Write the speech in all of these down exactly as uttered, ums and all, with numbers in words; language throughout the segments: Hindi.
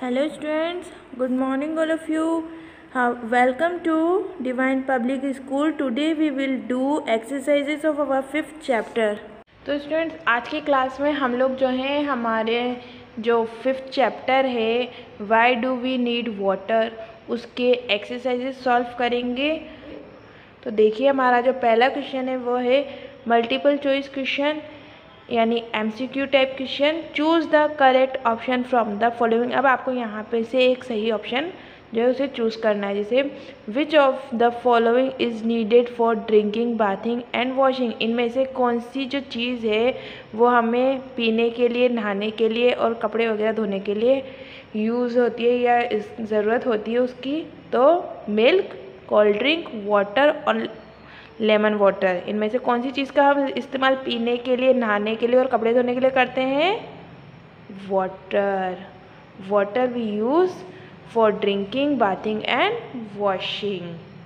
Hello students, good morning all of you. How, welcome to Divine Public School. Today we will do exercises of our fifth chapter. तो स्टूडेंट्स आज की क्लास में हम लोग जो हैं हमारे जो फिफ्थ चैप्टर है why do we need water उसके एक्सरसाइजेस सॉल्व करेंगे। तो देखिए हमारा जो पहला क्वेश्चन है वो है मल्टीपल चॉइस क्वेश्चन यानी MCQ type question. Choose the correct option from the following. अब आपको यहाँ पे से एक सही ऑप्शन जो है उसे चूज़ करना है। जैसे which of the following is needed for drinking, bathing and washing. इनमें से कौन सी जो चीज़ है वो हमें पीने के लिए, नहाने के लिए और कपड़े वगैरह धोने के लिए यूज़ होती है या ज़रूरत होती है उसकी। तो मिल्क, कोल्ड ड्रिंक, वाटर और लेमन वाटर। इनमें से कौन सी चीज़ का हम इस्तेमाल पीने के लिए, नहाने के लिए और कपड़े धोने के लिए करते हैं? Water. Water we use for drinking, bathing and washing.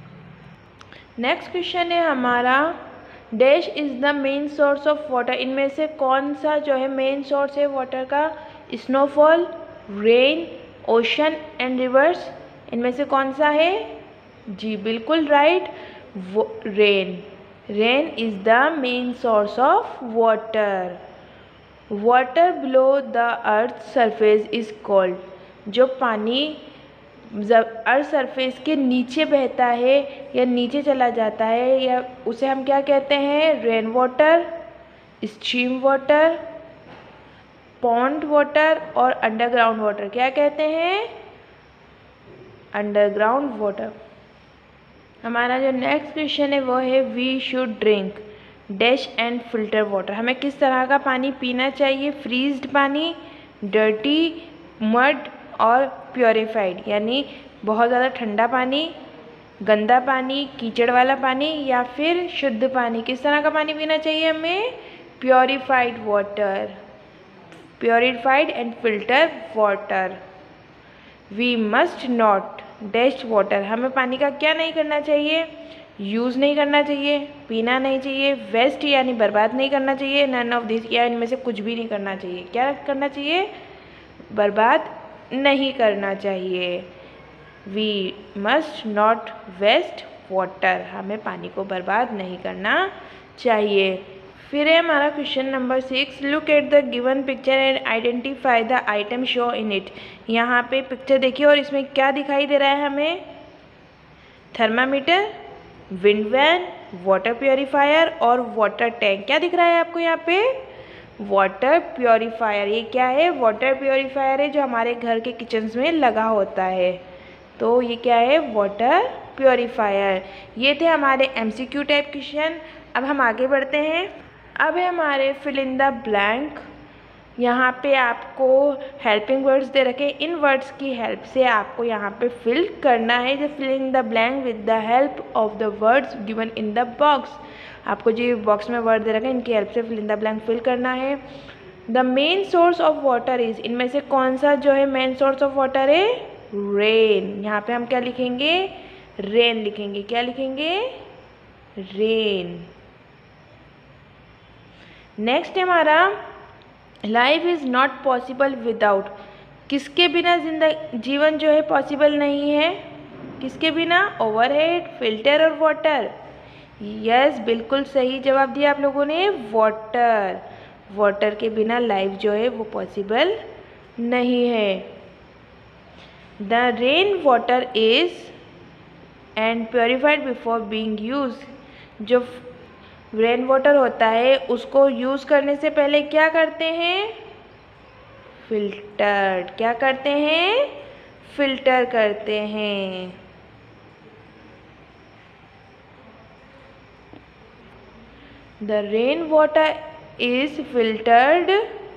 Next question है हमारा dash is the main source of water. इनमें से कौन सा जो है मेन सोर्स है वाटर का? Snowfall, rain, ocean and rivers. इनमें से कौन सा है? जी बिल्कुल right, rain. Rain is the main source of water. Water below the earth surface is called. जो पानी अर्थ सरफेस के नीचे बहता है या नीचे चला जाता है या उसे हम क्या कहते हैं? Rain water, stream water, pond water और अंडरग्राउंड वाटर। क्या कहते हैं? Underground water. हमारा जो नेक्स्ट क्वेश्चन है वो है we should drink dash and filter water. हमें किस तरह का पानी पीना चाहिए? फ्रीज्ड पानी, डर्टी, मड और प्योरीफाइड यानी बहुत ज़्यादा ठंडा पानी, गंदा पानी, कीचड़ वाला पानी या फिर शुद्ध पानी। किस तरह का पानी पीना चाहिए हमें? Purified water, purified and filter water. We must not dash water. हमें पानी का क्या नहीं करना चाहिए? यूज़ नहीं करना चाहिए, पीना नहीं चाहिए, वेस्ट यानी बर्बाद नहीं करना चाहिए, नन ऑफ दिस या इनमें से कुछ भी नहीं करना चाहिए। क्या करना चाहिए? बर्बाद नहीं करना चाहिए। We must not waste water. हमें पानी को बर्बाद नहीं करना चाहिए। फिर है हमारा question number six look at the given picture and identify the item show in it. यहाँ पे पिक्चर देखिए और इसमें क्या दिखाई दे रहा है हमें? Thermometer, wind vane, water purifier और वाटर टैंक। क्या दिख रहा है आपको यहाँ पे? Water purifier. ये क्या है? वाटर प्योरीफायर है जो हमारे घर के किचन्स में लगा होता है। तो ये क्या है? Water purifier. ये थे हमारे एमसीक्यू टाइप क्वेश्चन। अब हम आगे बढ़ते हैं। अब है हमारे फिल इन द ब्लैंक। यहाँ पे आपको हेल्पिंग वर्ड्स दे रखे। इन वर्ड्स की हेल्प से आपको यहाँ पे फिल करना है। जो fill in the blank with the help of the words given in the box. आपको जो बॉक्स में वर्ड दे रखे इनकी हेल्प से fill in the blank fill करना है। The main source of water is. इनमें से कौन सा जो है मेन सोर्स ऑफ वाटर है? रेन। यहाँ पे हम क्या लिखेंगे? रेन लिखेंगे। क्या लिखेंगे? रेन। नेक्स्ट है हमारा life is not possible without. किसके बिना जिंदगी जीवन जो है पॉसिबल नहीं है? किसके बिना? ओवरहेड, फिल्टर और वाटर। यस बिल्कुल सही जवाब दिया आप लोगों ने, वाटर। वाटर के बिना लाइफ जो है वो पॉसिबल नहीं है। The rain water is and purified before being use. जो रेन वाटर होता है उसको यूज़ करने से पहले क्या करते हैं? फिल्टर। क्या करते हैं? फिल्टर करते हैं। The rain water is filtered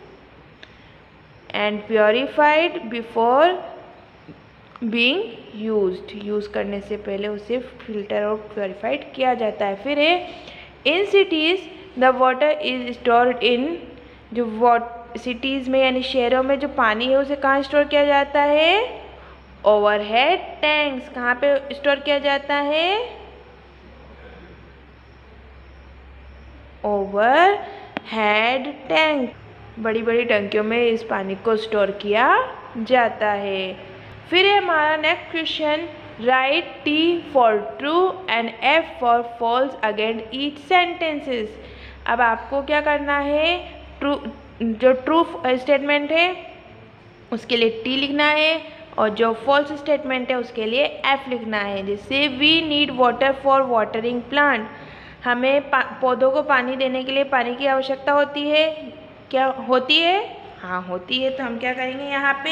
and purified before being used. Use करने से पहले उसे फिल्टर और प्योरीफाइड किया जाता है। फिर है in cities the water is stored in. जो वाट सिटीज़ में यानी शहरों में जो पानी है उसे कहाँ स्टोर किया जाता है? Overhead tanks. कहाँ पे स्टोर किया जाता है? Overhead tank. बड़ी बड़ी टंकियों में इस पानी को स्टोर किया जाता है। फिर है हमारा next question, right T for true and F for false against each sentences. अब आपको क्या करना है, ट्रू जो ट्रू स्टेटमेंट है उसके लिए टी लिखना है और जो फॉल्स स्टेटमेंट है उसके लिए एफ लिखना है। जैसे we need water for watering plant, हमें पौधों को पानी देने के लिए पानी की आवश्यकता होती है। क्या होती है? हाँ होती है। तो हम क्या करेंगे यहाँ पे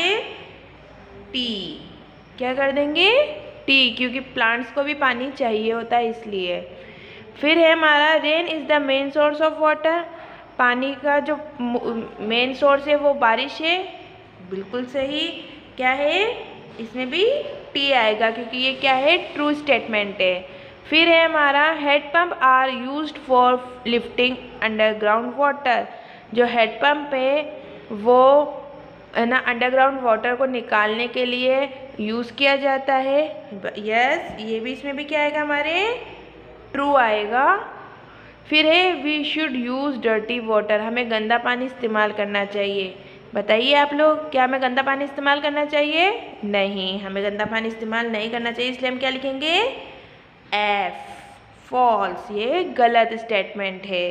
टी, क्या कर देंगे टी, क्योंकि प्लांट्स को भी पानी चाहिए होता है इसलिए। फिर है हमारा rain is the main source of water, पानी का जो मेन सोर्स है वो बारिश है। बिल्कुल सही। क्या है? इसमें भी टी आएगा क्योंकि ये क्या है, ट्रू स्टेटमेंट है। फिर है हमारा head pump are used for lifting underground water, जो हेड पंप है वो है ना अंडरग्राउंड वाटर को निकालने के लिए यूज़ किया जाता है। यस, ये भी इसमें भी क्या आएगा हमारे, ट्रू आएगा। फिर है we should use dirty water, हमें गंदा पानी इस्तेमाल करना चाहिए। बताइए आप लोग, क्या हमें गंदा पानी इस्तेमाल करना चाहिए? नहीं, हमें गंदा पानी इस्तेमाल नहीं करना चाहिए, इसलिए हम क्या लिखेंगे एफ, फॉल्स, ये गलत स्टेटमेंट है।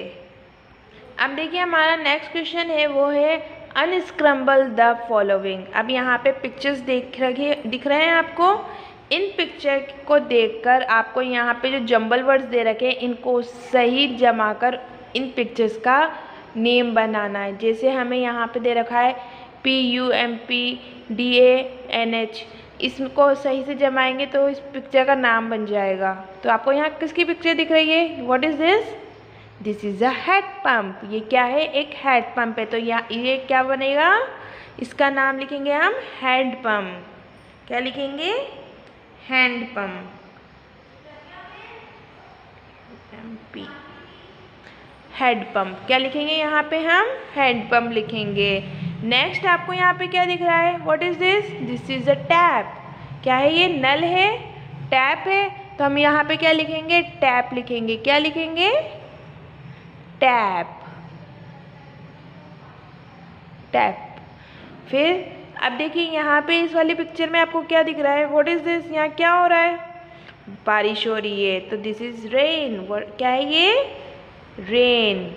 अब देखिए हमारा नेक्स्ट क्वेश्चन है वो है अनस्क्रम्बल द फॉलोइंग। अब यहाँ पे पिक्चर्स देख रहे दिख रहे हैं आपको, इन पिक्चर को देखकर आपको यहाँ पे जो जंबल वर्ड्स दे रखे हैं इनको सही जमा कर इन पिक्चर्स का नेम बनाना है। जैसे हमें यहाँ पे दे रखा है P U M P D A N H, इसको सही से जमाएंगे तो इस पिक्चर का नाम बन जाएगा। तो आपको यहाँ किसकी पिक्चर दिख रही है? What is this? This is a head pump. ये क्या है? एक हेड पंप है। तो यहाँ ये क्या बनेगा? इसका नाम लिखेंगे हम हैंड पंप। क्या लिखेंगे? Hand pump. M P head pump. क्या लिखेंगे यहाँ पे हम? हैंड पंप लिखेंगे। नेक्स्ट आपको यहाँ पे क्या दिख रहा है? What is this? This is a tap. क्या है ये? नल है, टैप है। तो हम यहाँ पे क्या लिखेंगे? टैप लिखेंगे। क्या लिखेंगे? Tap, tap. फिर अब देखिए यहाँ पे इस वाली पिक्चर में आपको क्या दिख रहा है? What is this? यहाँ क्या हो रहा है? बारिश हो रही है। तो दिस इज़ रेन। क्या है ये? रेन।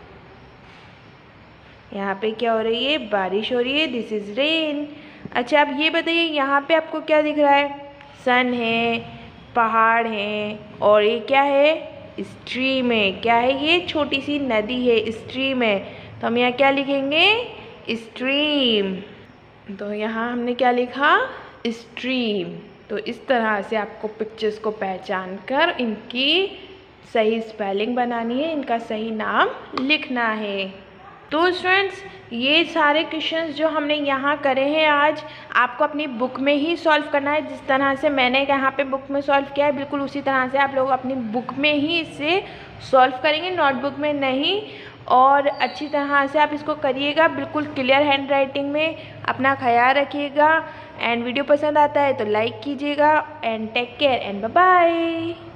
यहाँ पे क्या हो रही है? बारिश हो रही है। This is rain. अच्छा अब ये बताइए यहाँ पे आपको क्या दिख रहा है? सन है, पहाड़ है और ये क्या है? स्ट्रीम है। क्या है ये? छोटी सी नदी है, स्ट्रीम है। तो हम यहाँ क्या लिखेंगे? स्ट्रीम। तो यहाँ हमने क्या लिखा? स्ट्रीम। तो इस तरह से आपको पिक्चर्स को पहचान कर इनकी सही स्पेलिंग बनानी है, इनका सही नाम लिखना है। तो स्टूडेंट्स ये सारे क्वेश्चंस जो हमने यहाँ करे हैं आज आपको अपनी बुक में ही सॉल्व करना है। जिस तरह से मैंने यहाँ पे बुक में सॉल्व किया है बिल्कुल उसी तरह से आप लोग अपनी बुक में ही इसे सॉल्व करेंगे, नोटबुक में नहीं। और अच्छी तरह से आप इसको करिएगा, बिल्कुल क्लियर हैंड राइटिंग में। अपना ख्याल रखिएगा एंड वीडियो पसंद आता है तो लाइक कीजिएगा and take care and bye bye.